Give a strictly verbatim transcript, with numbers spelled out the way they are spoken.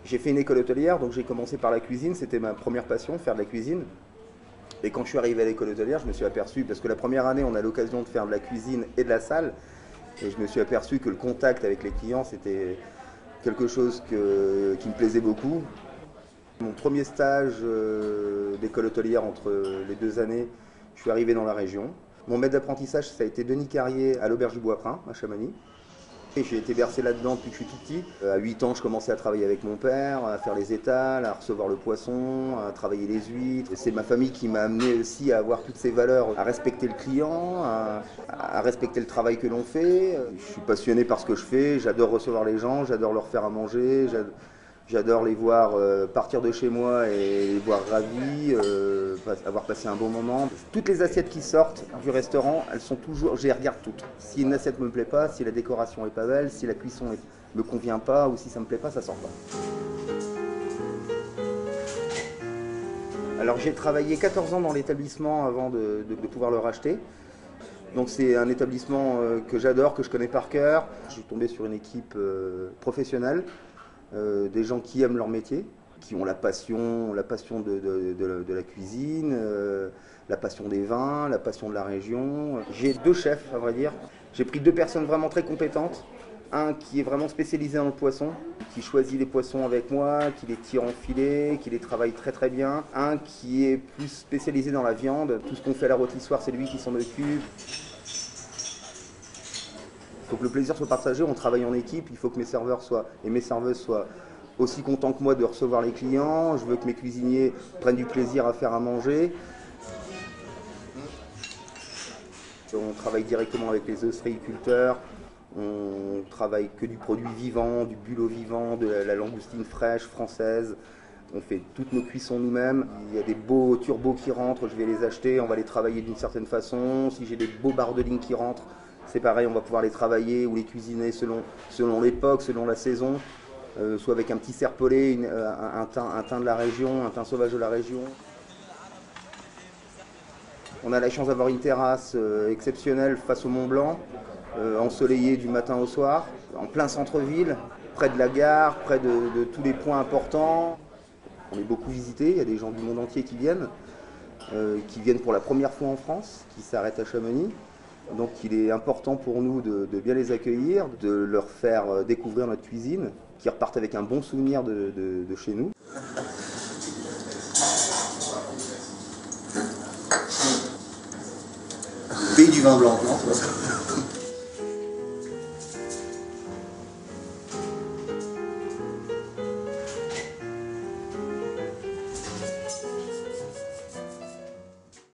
J'ai fait une école hôtelière, donc j'ai commencé par la cuisine, c'était ma première passion, faire de la cuisine. Et quand je suis arrivé à l'école hôtelière, je me suis aperçu, parce que la première année, on a l'occasion de faire de la cuisine et de la salle, et je me suis aperçu que le contact avec les clients, c'était quelque chose que- qui me plaisait beaucoup. Mon premier stage euh, d'école hôtelière entre les deux années, je suis arrivé dans la région. Mon maître d'apprentissage, ça a été Denis Carrier à l'Auberge du Bois-Prin, à Chamonix. Et j'ai été bercé là-dedans depuis que je suis tout petit. Euh, À huit ans, je commençais à travailler avec mon père, à faire les étals, à recevoir le poisson, à travailler les huîtres. Et c'est ma famille qui m'a amené aussi à avoir toutes ces valeurs, à respecter le client, à, à respecter le travail que l'on fait. Je suis passionné par ce que je fais, j'adore recevoir les gens, j'adore leur faire à manger, j'ad- j'adore les voir euh, partir de chez moi et les voir ravis, euh, pas- avoir passé un bon moment. Toutes les assiettes qui sortent du restaurant, elles sont toujours, je les regarde toutes. Si une assiette me plaît pas, si la décoration est pas belle, si la cuisson ne me convient pas ou si ça me plaît pas, ça sort pas. Alors j'ai travaillé quatorze ans dans l'établissement avant de, de- de pouvoir le racheter. Donc c'est un établissement euh, que j'adore, que je connais par cœur. Je suis tombé sur une équipe euh, professionnelle, euh, des gens qui aiment leur métier, qui ont la passion, la passion de, de- de- de la cuisine, euh, la passion des vins, la passion de la région. J'ai deux chefs, à vrai dire. J'ai pris deux personnes vraiment très compétentes. Un qui est vraiment spécialisé dans le poisson, qui choisit les poissons avec moi, qui les tire en filet, qui les travaille très très bien. Un qui est plus spécialisé dans la viande. Tout ce qu'on fait à la rôtissoire, c'est lui qui s'en occupe. Il faut que le plaisir soit partagé, on travaille en équipe, il faut que mes serveurs soient, et mes serveuses soient aussi contents que moi de recevoir les clients, je veux que mes cuisiniers prennent du plaisir à faire à manger. On travaille directement avec les ostréiculteurs, on travaille que du produit vivant, du bulot vivant, de la, la langoustine fraîche française. On fait toutes nos cuissons nous-mêmes. Il y a des beaux turbos qui rentrent, je vais les acheter, on va les travailler d'une certaine façon. Si j'ai des beaux barres de ligne qui rentrent, c'est pareil, on va pouvoir les travailler ou les cuisiner selon, selon l'époque, selon la saison. Euh, soit avec un petit serpolet, une- euh, un, un thym, un thym de la région, un thym sauvage de la région. On a la chance d'avoir une terrasse euh, exceptionnelle face au Mont Blanc, euh, ensoleillée du matin au soir, en plein centre-ville, près de la gare, près de, de tous les points importants. On est beaucoup visité, il y a des gens du monde entier qui viennent, euh, qui viennent pour la première fois en France, qui s'arrêtent à Chamonix. Donc il est important pour nous de, de bien les accueillir, de leur faire euh, découvrir notre cuisine, qu'ils repartent avec un bon souvenir de, de- de chez nous. Pays du vin blanc, non?